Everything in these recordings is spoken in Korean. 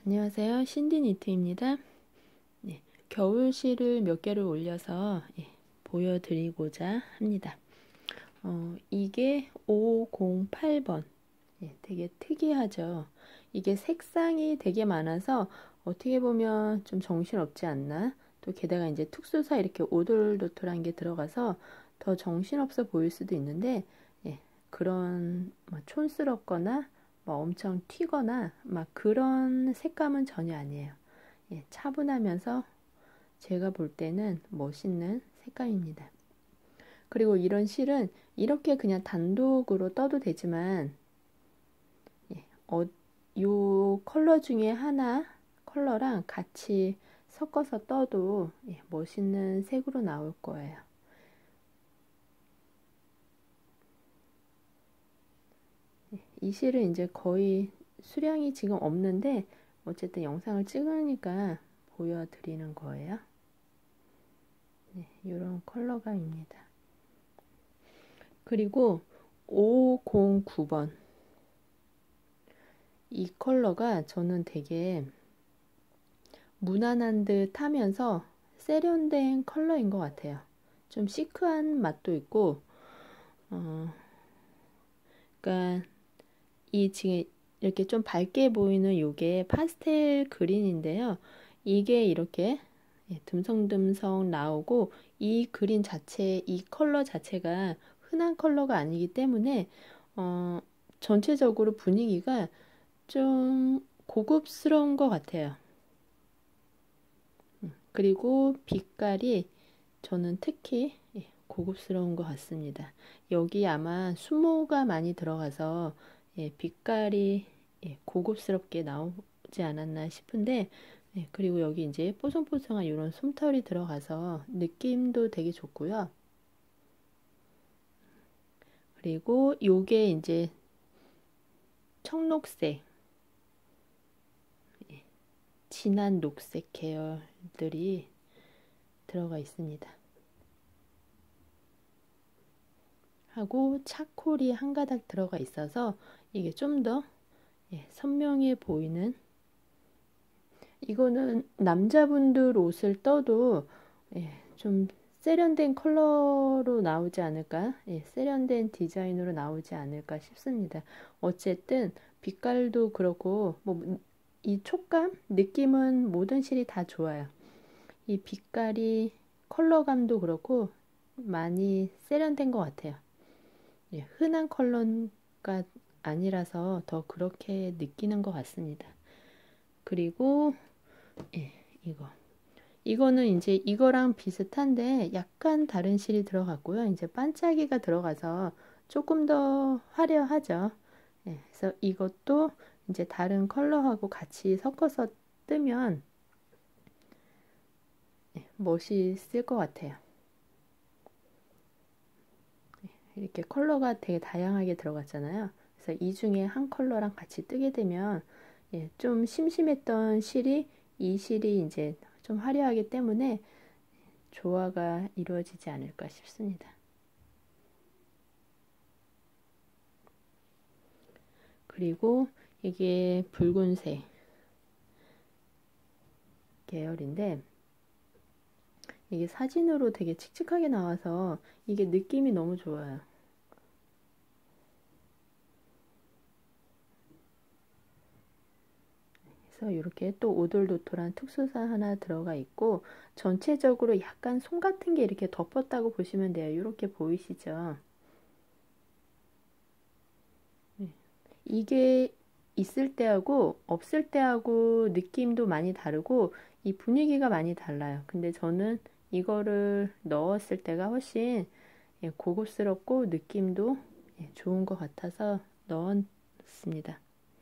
안녕하세요. 신디 니트입니다. 네, 겨울실을 몇 개를 올려서 보여드리고자 합니다. 이게 508번. 되게 특이하죠. 이게 색상이 되게 많아서 어떻게 보면 좀 정신없지 않나? 또 게다가 이제 특수사 이렇게 오돌도돌한 게 들어가서 더 정신없어 보일 수도 있는데, 그런 촌스럽거나 엄청 튀거나 막 그런 색감은 전혀 아니에요. 차분하면서 제가 볼 때는 멋있는 색감입니다. 그리고 이런 실은 이렇게 그냥 단독으로 떠도 되지만 요 컬러 중에 하나 컬러랑 같이 섞어서 떠도 멋있는 색으로 나올 거예요. 이 실은 이제 거의 수량이 지금 없는데 어쨌든 영상을 찍으니까 보여드리는 거예요. 이런 컬러감입니다. 그리고 509번 이 컬러가 저는 되게 무난한 듯 하면서 세련된 컬러인 것 같아요. 좀 시크한 맛도 있고 그러니까 이 지금 이렇게 좀 밝게 보이는 요게 파스텔 그린인데요. 이게 이렇게 듬성듬성 나오고 이 그린 자체, 이 컬러 자체가 흔한 컬러가 아니기 때문에 전체적으로 분위기가 좀 고급스러운 것 같아요. 그리고 빛깔이 저는 특히 고급스러운 것 같습니다. 여기 아마 수모가 많이 들어가서 빛깔이 고급스럽게 나오지 않았나 싶은데 그리고 여기 이제 뽀송뽀송한 이런 솜털이 들어가서 느낌도 되게 좋고요. 그리고 요게 이제 청록색, 진한 녹색 계열들이 들어가 있습니다. 하고 차콜이 한 가닥 들어가 있어서 이게 좀 더 선명해 보이는, 이거는 남자분들 옷을 떠도 좀 세련된 컬러로 나오지 않을까, 세련된 디자인으로 나오지 않을까 싶습니다. 어쨌든 빛깔도 그렇고 이 촉감, 느낌은 모든 실이 다 좋아요. 이 빛깔이 컬러감도 그렇고 많이 세련된 것 같아요. 흔한 컬러가 아니라서 더 그렇게 느끼는 것 같습니다. 그리고 이거는 이제 이거랑 비슷한데 약간 다른 실이 들어갔고요. 이제 반짝이가 들어가서 조금 더 화려하죠. 그래서 이것도 이제 다른 컬러하고 같이 섞어서 뜨면 멋있을 것 같아요. 이렇게 컬러가 되게 다양하게 들어갔잖아요. 그래서 이 중에 한 컬러랑 같이 뜨게 되면 좀 심심했던 실이 이 실이 이제 좀 화려하기 때문에 조화가 이루어지지 않을까 싶습니다. 그리고 이게 붉은색 계열인데 이게 사진으로 되게 칙칙하게 나와서 이게 느낌이 너무 좋아요. 그래서 이렇게 또 오돌도돌한 특수사 하나 들어가 있고 전체적으로 약간 솜 같은 게 이렇게 덮었다고 보시면 돼요. 이렇게 보이시죠? 이게 있을 때하고 없을 때하고 느낌도 많이 다르고 이 분위기가 많이 달라요. 근데 저는 이거를 넣었을 때가 훨씬 고급스럽고 느낌도 좋은 것 같아서 넣었습니다.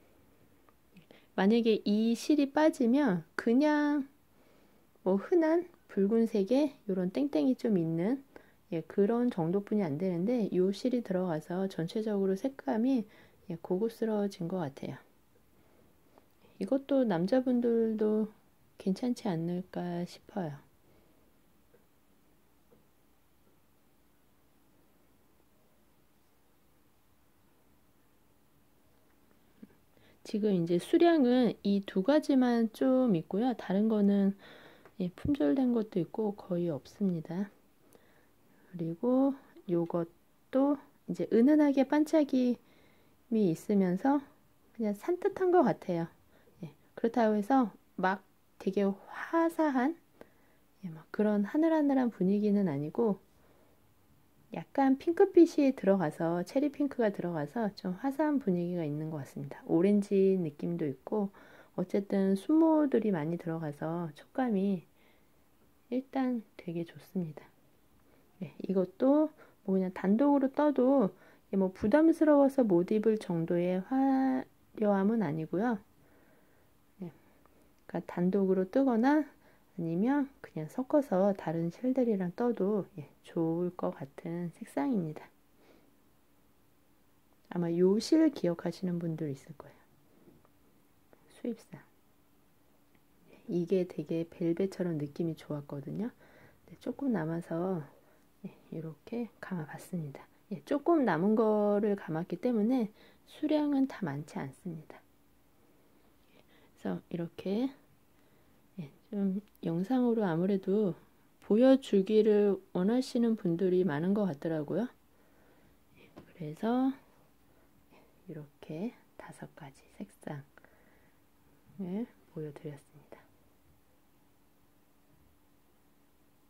만약에 이 실이 빠지면 그냥 흔한 붉은색에 이런 땡땡이 좀 있는 그런 정도뿐이 안 되는데 이 실이 들어가서 전체적으로 색감이 고급스러워진 것 같아요. 이것도 남자분들도 괜찮지 않을까 싶어요. 지금 이제 수량은 이 두 가지만 좀 있고요. 다른 거는 품절된 것도 있고 거의 없습니다. 그리고 요것도 이제 은은하게 반짝임이 있으면서 그냥 산뜻한 것 같아요. 그렇다고 해서 막 되게 화사한 막 그런 하늘하늘한 분위기는 아니고 약간 핑크빛이 들어가서 체리 핑크가 들어가서 좀 화사한 분위기가 있는 것 같습니다. 오렌지 느낌도 있고 어쨌든 순모들이 많이 들어가서 촉감이 일단 되게 좋습니다. 이것도 뭐 그냥 단독으로 떠도 뭐 부담스러워서 못 입을 정도의 화려함은 아니고요. 그러니까 단독으로 뜨거나 아니면 그냥 섞어서 다른 실들이랑 떠도 좋을 것 같은 색상입니다. 아마 요 실 기억하시는 분들 있을 거예요. 수입상. 이게 되게 벨벳처럼 느낌이 좋았거든요. 조금 남아서 이렇게 감아봤습니다. 조금 남은 거를 감았기 때문에 수량은 다 많지 않습니다. 그래서 이렇게 좀 영상으로 아무래도 보여주기를 원하시는 분들이 많은 것 같더라고요. 그래서 이렇게 5가지 색상을 보여드렸습니다.